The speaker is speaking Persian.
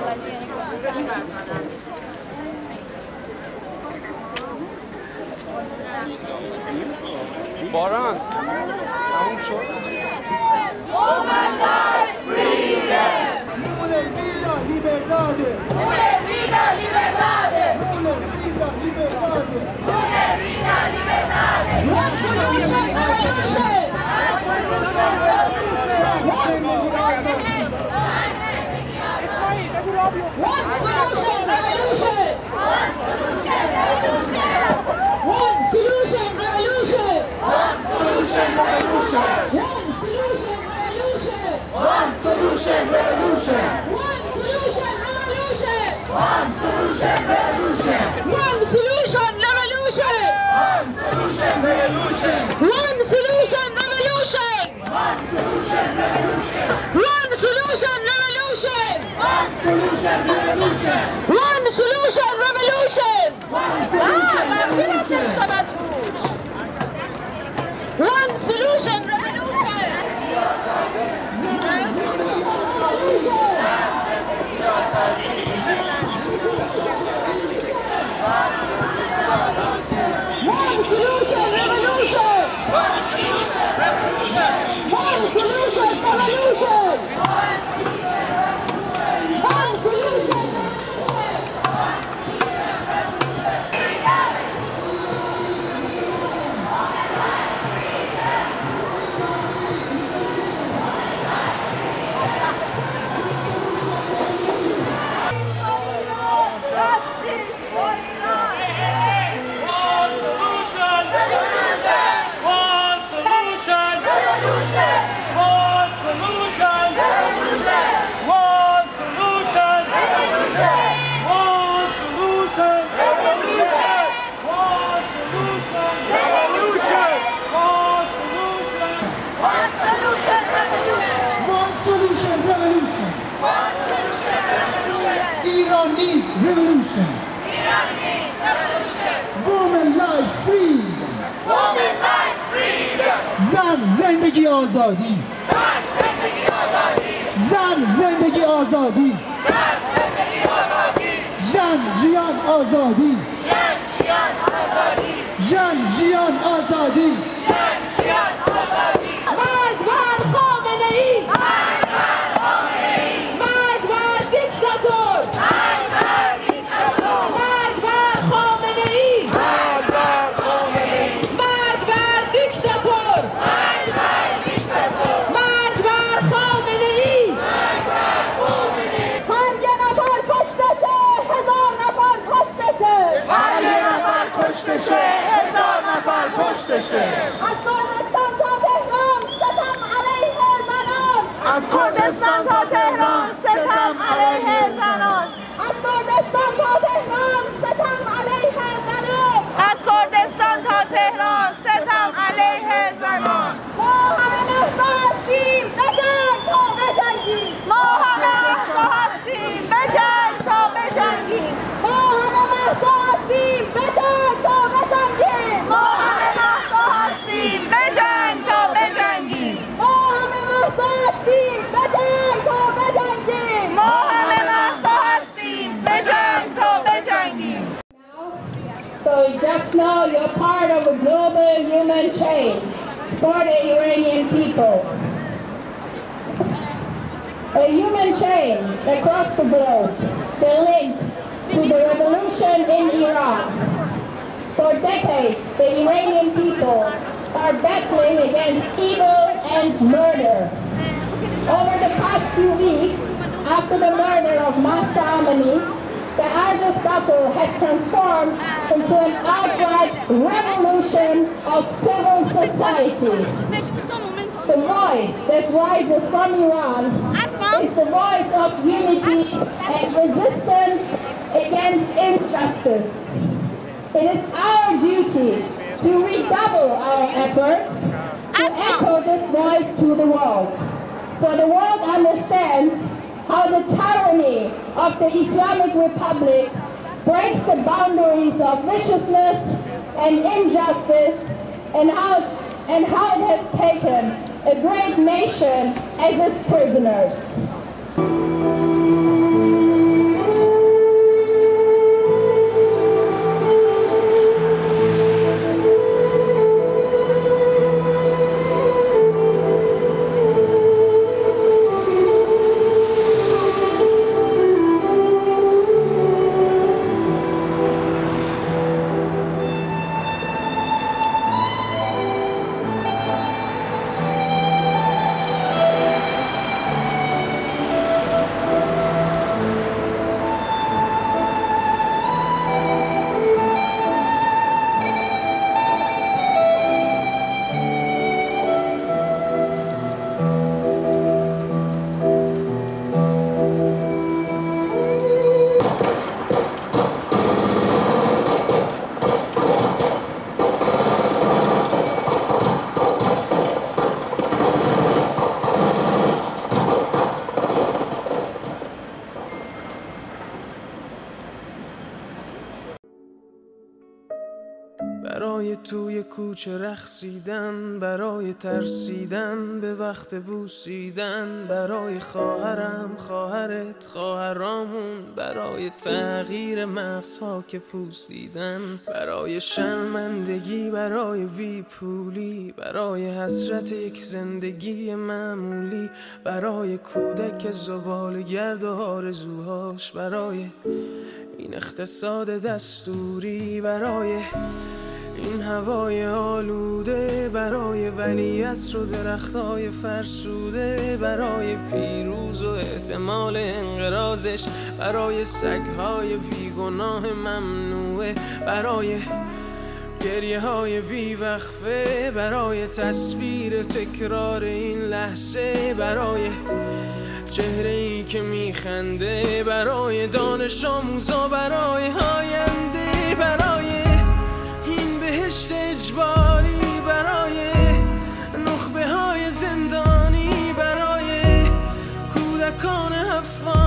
باران تموم شد. Woman life freedom. Una vida libertade. Una vida libertade. Una vida libertade. Una vida libertade. One solution revolution. One solution revolution. One solution revolution. One solution revolution. One solution revolution. One solution revolution. One solution revolution. One solution revolution. One solution revolution. One solution revolution. One solution revolution. One solution revolution. One solution revolution. One solution revolution. One solution revolution. One solution revolution. One solution revolution. One solution revolution. One solution. Iran needs revolution. Woman life freedom. زن زندگی آزادی. زن زندگی آزادی. زن جیان آزادی. زن جیان آزادی. مرد بر خامنه ای. مرد بر دیکتاتور. مرد بر خامنه ای. مرد بر دیکتاتور. مرد بر خامنه ای. هر یه نفر کشته شه، هزار نفر کشته شه. هر یه نفر کشته شه، هزار نفر کشته شه. از کردستان تا تهران ستم علیه زنان. از کردستان تا تهران ستم علیه زنان. از کردستان تا تهران ستم علیه زنان. از کردستان تا تهران ستم علیه زنان. ما همه مهسا هستیم، بجنگ تا بجنگیم. ما همه مهسا هستیم، بجنگ تا بجنگیم. ما همه مهسا هستیم، بجنگ تا بجنگیم. ما همه مهسا هستیم، بجنگ تا بجنگیم. ما همه مهسا هستیم، بجنگ تا بجنگیم. ما همه مهسا هستیم، بجنگ تا بجنگیم. So just know you're part of a global human chain for the Iranian people. A human chain across the globe, the link to the revolution in Iran. For decades, the Iranian people are battling against evil and murder. Over the past few weeks, after the murder of Mahsa Amini, the Aristotle has transformed into an outright revolution of civil society. The voice that rises from Iran is the voice of unity and resistance against injustice. It is our duty to redouble our efforts to echo this voice to the world, so the world understands how the tyranny of the Islamic Republic breaks the boundaries of viciousness and injustice, and how it has taken a great nation as its prisoners. توی کوچه رقصیدن، برای ترسیدن به وقت بوسیدن، برای خواهرم، خواهرت، خواهرامون، برای تغییر مغزها که پوسیدن، برای شرمندگی، برای بیپولی، برای حسرت یک زندگی معمولی، برای کودک زبالگرد و آرزوهاش، برای این اقتصاد دستوری، برای این هوای آلوده، برای ولیعصر و درختای فرسوده، برای پیروز و احتمال انقراضش، برای سگهای بیگناه ممنوعه، برای گریه های بیوقفه، برای تصویر تکرار این لحظه، برای چهره ای که میخنده، برای دانش آموزا، برای آینده، برای این بهشت اجباری، برای نخبه های زندانی، برای کودکان افغان